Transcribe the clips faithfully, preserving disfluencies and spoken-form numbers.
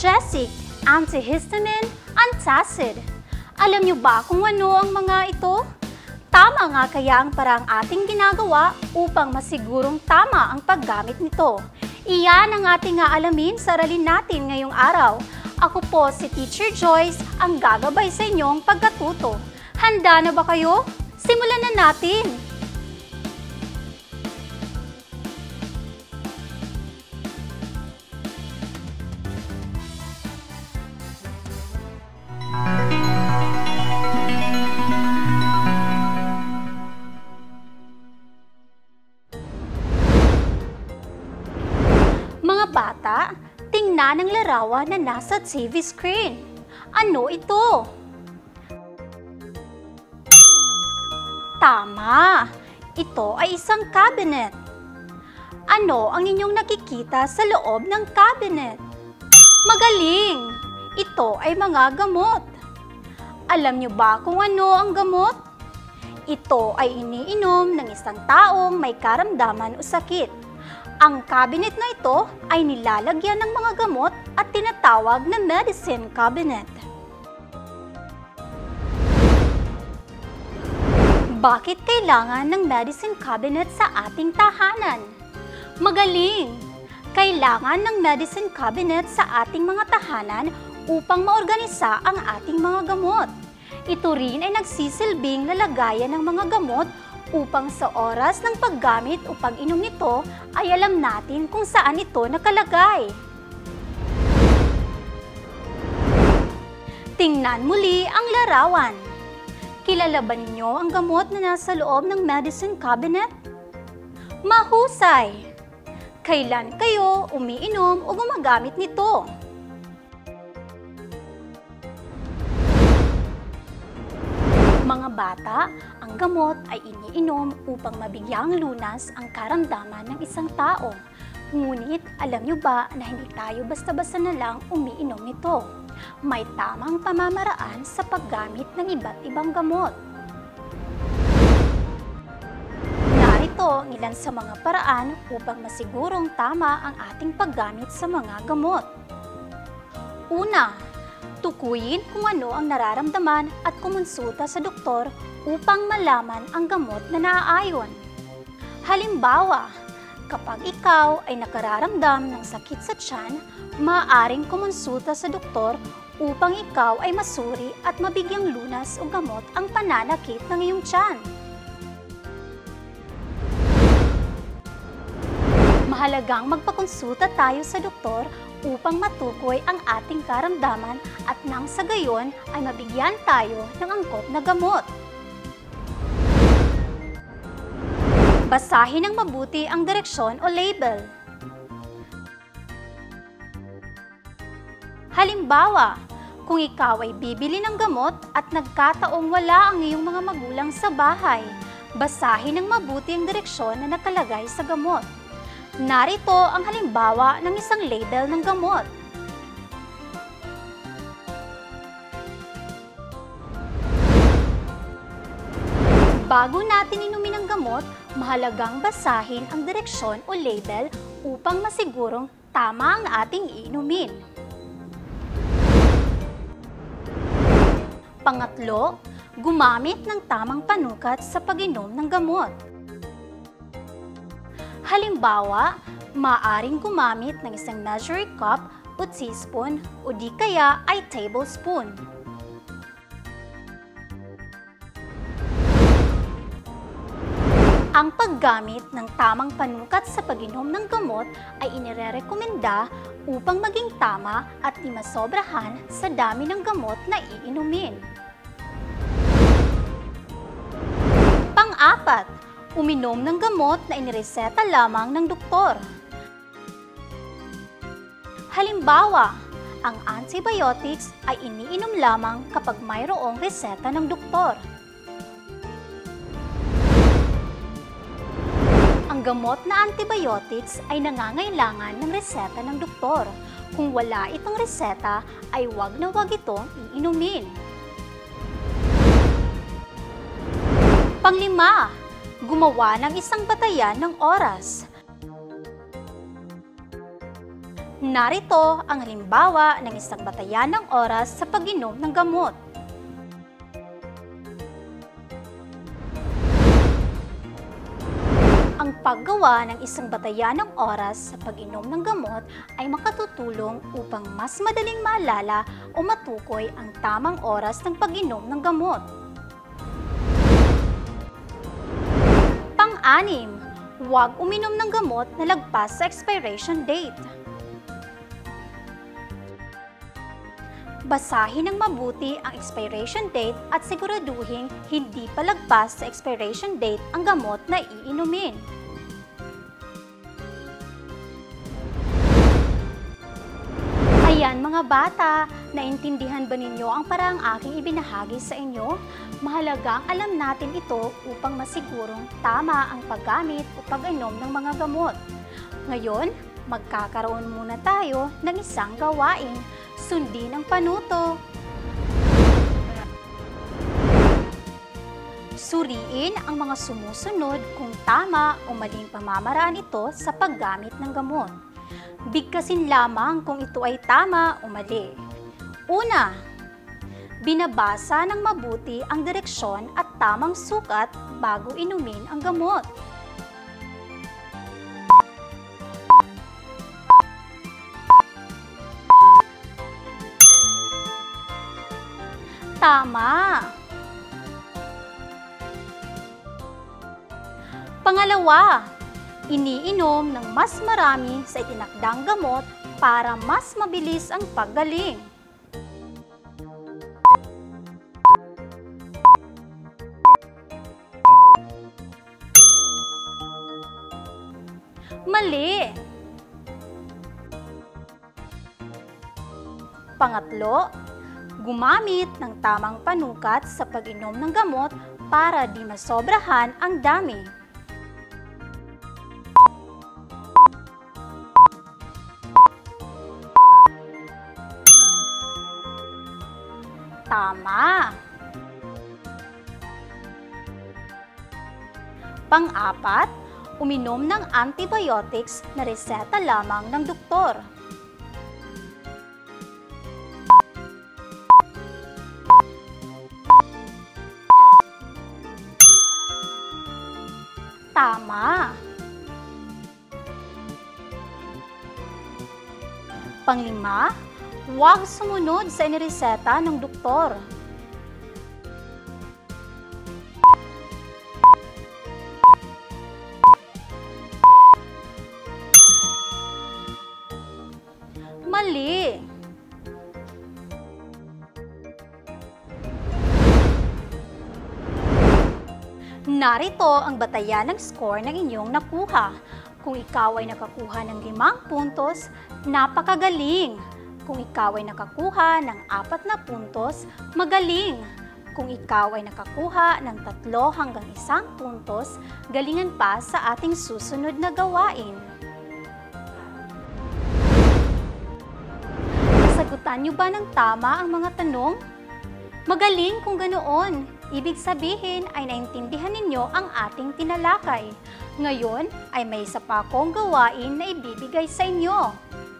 analgesic, antihistamine, antacid. Alam niyo ba kung ano ang mga ito? Tama nga kaya ang parang ating ginagawa upang masigurong tama ang paggamit nito. Iyan ang ating aalamin sa aralin natin ngayong araw. Ako po si Teacher Joyce, ang gagabay sa inyong pagkatuto. Handa na ba kayo? Simulan na natin! Mga bata, tingnan ang larawan na nasa T V screen. Ano ito? Tama! Ito ay isang cabinet. Ano ang inyong nakikita sa loob ng cabinet? Magaling! Ito ay mga gamot. Alam niyo ba kung ano ang gamot? Ito ay iniinom ng isang taong may karamdaman o sakit. Ang cabinet na ito ay nilalagyan ng mga gamot at tinatawag na medicine cabinet. Bakit kailangan ng medicine cabinet sa ating tahanan? Magaling! Kailangan ng medicine cabinet sa ating mga tahanan upang maorganisa ang ating mga gamot. Ito rin ay nagsisilbing lalagayan ng mga gamot upang sa oras ng paggamit o pag-inom nito ay alam natin kung saan ito nakalagay. Tingnan muli ang larawan. Kilala ba ninyo ang gamot na nasa loob ng medicine cabinet? Mahusay! Kailan kayo umiinom o gumagamit nito? Mga bata, ang gamot ay iniinom upang mabigyang lunas ang karamdaman ng isang tao. Ngunit alam niyo ba na hindi tayo basta-basta na lang umiinom nito? May tamang pamamaraan sa paggamit ng iba't ibang gamot. Narito ang ilan sa mga paraan upang masigurong tama ang ating paggamit sa mga gamot. Una, tukuyin kung ano ang nararamdaman at kumonsulta sa doktor upang malaman ang gamot na naaayon. Halimbawa, kapag ikaw ay nakararamdam ng sakit sa tiyan, maaaring kumonsulta sa doktor upang ikaw ay masuri at mabigyang lunas o gamot ang pananakit ng iyong tiyan. Mahalagang magpakonsulta tayo sa doktor upang matukoy ang ating karamdaman at nang sa gayon ay mabigyan tayo ng angkop na gamot. Basahin ng mabuti ang direksyon o label. Halimbawa, kung ikaw ay bibili ng gamot at nagkataong wala ang iyong mga magulang sa bahay, basahin ng mabuti ang direksyon na nakalagay sa gamot. Narito ang halimbawa ng isang label ng gamot. Bago natin inumin ang gamot, mahalagang basahin ang direksyon o label upang masigurong tama ang ating iinumin. Pangatlo, gumamit ng tamang panukat sa pag-inom ng gamot. Halimbawa, maaaring gumamit ng isang measuring cup o teaspoon o di kaya ay tablespoon. Ang paggamit ng tamang panukat sa pag-inom ng gamot ay inirerekomenda upang maging tama at di masobrahan sa dami ng gamot na iinumin. Pang-apat, uminom ng gamot na inireseta lamang ng doktor. Halimbawa, ang antibiotics ay iniinom lamang kapag mayroong reseta ng doktor. Ang gamot na antibiotics ay nangangailangan ng reseta ng doktor. Kung wala itong reseta, ay wag na wag itong iinumin. Panglima, gumawa ng isang batayan ng oras. Narito ang halimbawa ng isang batayan ng oras sa pag-inom ng gamot. Ang paggawa ng isang batayan ng oras sa pag-inom ng gamot ay makatutulong upang mas madaling maalala o matukoy ang tamang oras ng pag-inom ng gamot. Pang-anim, huwag uminom ng gamot na lagpas sa expiration date. Basahin ng mabuti ang expiration date at siguraduhin hindi palagpas sa expiration date ang gamot na iinumin. Ayan mga bata, naintindihan ba ninyo ang paraang aking ibinahagi sa inyo? Mahalagang alam natin ito upang masigurong tama ang paggamit o pag-inom ng mga gamot. Ngayon, magkakaroon muna tayo ng isang gawain. Sundin ang panuto. Suriin ang mga sumusunod kung tama o maling pamamaraan ito sa paggamit ng gamot. Bigkasin lamang kung ito ay tama o mali. Una, binabasa ng mabuti ang direksyon at tamang sukat bago inumin ang gamot. Tama! Pangalawa, iniinom ng mas marami sa itinakdang gamot para mas mabilis ang paggaling. Mali! Pangatlo, gumamit ng tamang panukat sa pag-inom ng gamot para di masobrahan ang dami. Tama! Pang-apat, uminom ng antibiotics na reseta lamang ng doktor. Tama! Panglima, huwag sumunod sa inireseta ng doktor. Mali! Narito ang batayan ng score ng inyong nakuha. Kung ikaw ay nakakuha ng limang puntos, napakagaling. Kung ikaw ay nakakuha ng apat na puntos, magaling. Kung ikaw ay nakakuha ng tatlo hanggang isang puntos, galingan pa sa ating susunod na gawain. Nasagutan niyo ba ng tama ang mga tanong? Magaling kung ganoon. Ibig sabihin ay naintindihan ninyo ang ating tinalakay. Ngayon ay may isa pa akong gawain na ibibigay sa inyo.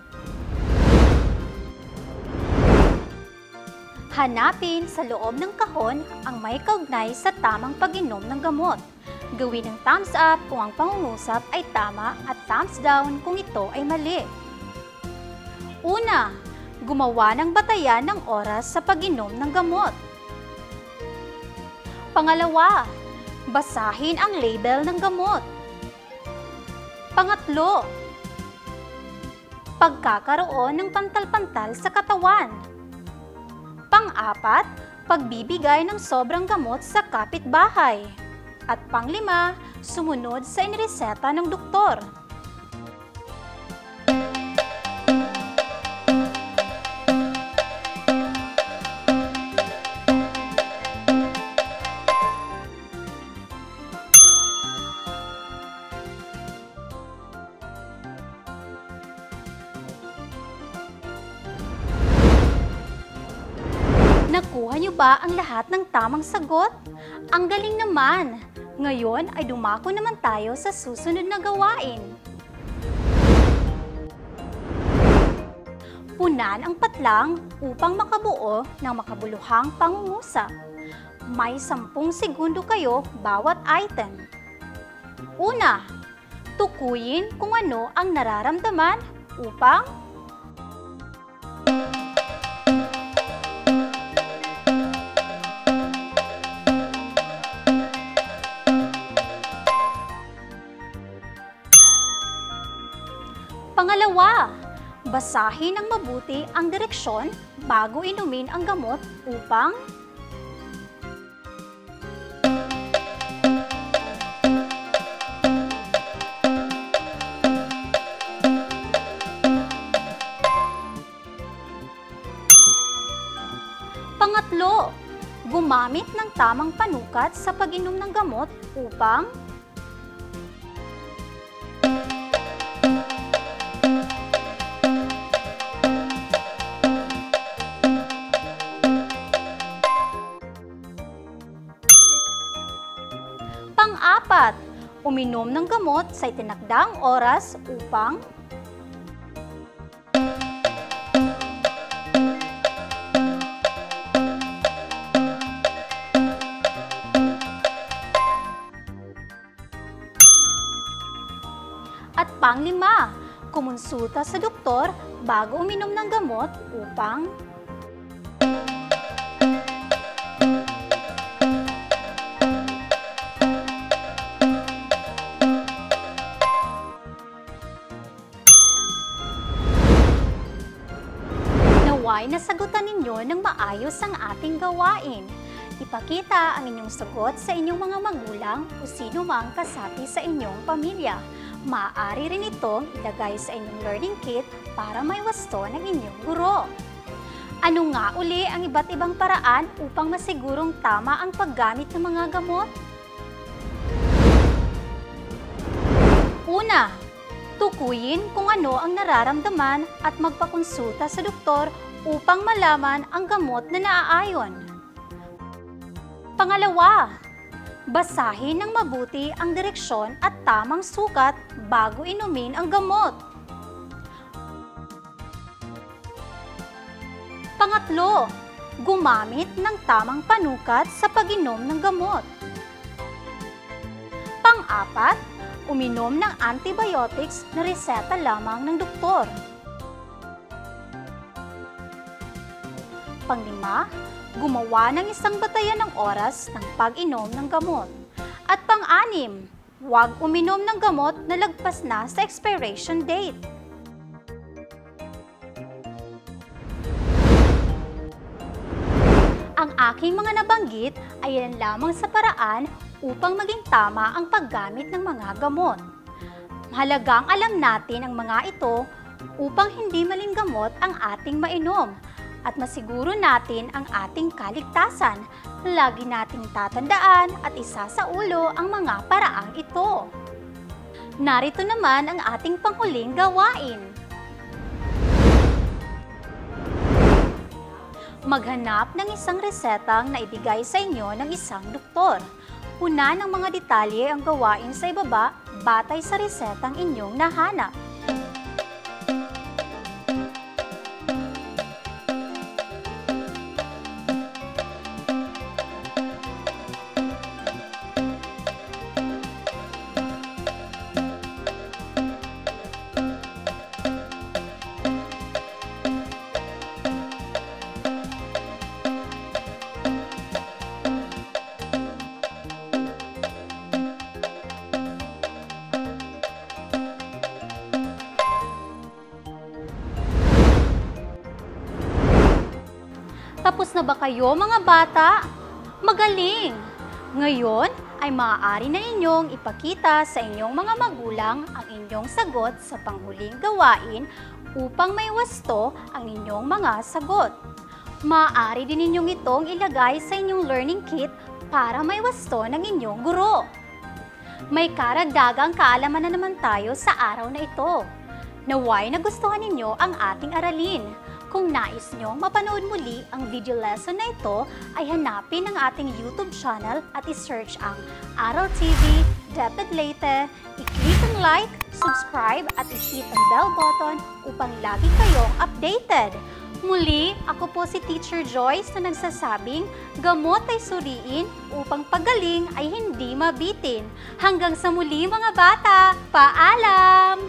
Hanapin sa loob ng kahon ang may kaugnay sa tamang pag-inom ng gamot. Gawin ang thumbs up kung ang pangungusap ay tama at thumbs down kung ito ay mali. Una, gumawa ng batayan ng oras sa pag-inom ng gamot. Pangalawa, basahin ang label ng gamot. Pangatlo, pagkakaroon ng pantal-pantal sa katawan. Pang-apat, pagbibigay ng sobrang gamot sa kapitbahay. At panglima, sumunod sa inireseta ng doktor. Nakuha niyo ba ang lahat ng tamang sagot? Ang galing naman! Ngayon ay dumako naman tayo sa susunod na gawain. Punan ang patlang upang makabuo ng makabuluhang pangungusap. May sampung segundo kayo bawat item. Una, tukuyin kung ano ang nararamdaman upang Pangalawa, basahin ng mabuti ang direksyon bago inumin ang gamot upang Pangatlo, gumamit ng tamang panukat sa pag-inom ng gamot upang Pang-apat, uminom ng gamot sa itinakdang oras upang At panglima, kumonsulta sa doktor bago uminom ng gamot upang naway nasagutan ninyo ng maayos ang ating gawain. Ipakita ang inyong sagot sa inyong mga magulang o sino mang kasapi sa inyong pamilya. Maaari rin itong ilagay sa inyong learning kit para may wasto ng inyong guro. Ano nga uli ang iba't ibang paraan upang masigurong tama ang paggamit ng mga gamot? Una, tukuyin kung ano ang nararamdaman at magpakonsulta sa doktor upang malaman ang gamot na naaayon. Pangalawa, basahin ng mabuti ang direksyon at tamang sukat bago inumin ang gamot. Pangatlo, gumamit ng tamang panukat sa pag-inom ng gamot. Pang-apat, uminom ng antibiotics na reseta lamang ng doktor. Panglima, gumawa ng isang batayan ng oras ng pag-inom ng gamot. At pang-anim, huwag uminom ng gamot na lagpas na sa expiration date. Ang aking mga nabanggit ay yan lamang sa paraan upang maging tama ang paggamit ng mga gamot. Mahalagang alam natin ang mga ito upang hindi maling gamot ang ating mainom at masiguro natin ang ating kaligtasan. Lagi nating tatandaan at isa sa ulo ang mga paraang ito. Narito naman ang ating panghuling gawain. Maghanap ng isang resetang na ibigay sa inyo ng isang doktor. Una ng mga detalye ang gawain sa ibaba batay sa resetang inyong nahanap. Tapos na ba kayo mga bata? Magaling! Ngayon ay maaari na ninyong ipakita sa inyong mga magulang ang inyong sagot sa panghuling gawain upang may wasto ang inyong mga sagot. Maaari din ninyong itong ilagay sa inyong learning kit para may wasto ng inyong guro. May karagdagang kaalaman na naman tayo sa araw na ito. Naway nagustuhan ninyo ang ating aralin. Kung nais nyong mapanood muli ang video lesson na ito, ay hanapin ang ating YouTube channel at isearch ang Aral T V, DepEd Leyte, i-click ang i-like, subscribe at i-hit ang bell button upang lagi kayong updated. Muli, ako po si Teacher Joyce na nagsasabing, gamot ay suriin upang pagaling ay hindi mabitin. Hanggang sa muli mga bata, paalam!